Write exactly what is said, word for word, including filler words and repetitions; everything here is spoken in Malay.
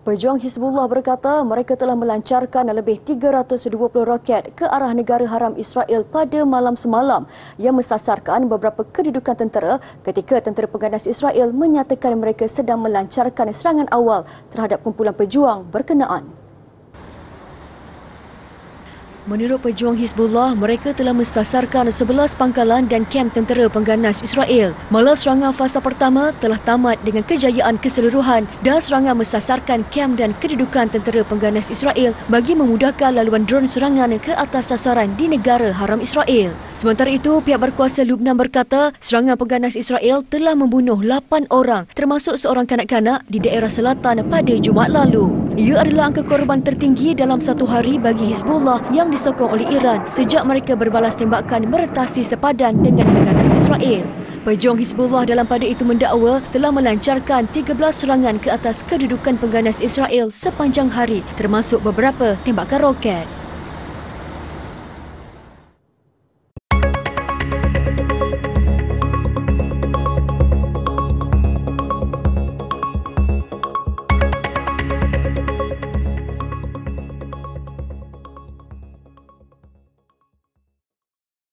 Pejuang Hizbullah berkata mereka telah melancarkan lebih tiga ratus dua puluh roket ke arah negara haram Israel pada malam semalam yang mensasarkan beberapa kedudukan tentera ketika tentera pengganas Israel menyatakan mereka sedang melancarkan serangan awal terhadap kumpulan pejuang berkenaan. Menurut pejuang Hizbullah, mereka telah mensasarkan sebelas pangkalan dan kem tentera pengganas Israel. Malah serangan fasa pertama telah tamat dengan kejayaan keseluruhan dan serangan mensasarkan kem dan kedudukan tentera pengganas Israel bagi memudahkan laluan dron serangan ke atas sasaran di negara haram Israel. Sementara itu, pihak berkuasa Lubnan berkata serangan pengganas Israel telah membunuh lapan orang termasuk seorang kanak-kanak di daerah selatan pada Jumaat lalu. Ia adalah angka korban tertinggi dalam satu hari bagi Hizbullah yang disokong oleh Iran sejak mereka berbalas tembakan meretasi sepadan dengan pengganas Israel. Pejuang Hizbullah dalam pada itu mendakwa telah melancarkan tiga belas serangan ke atas kedudukan pengganas Israel sepanjang hari termasuk beberapa tembakan roket.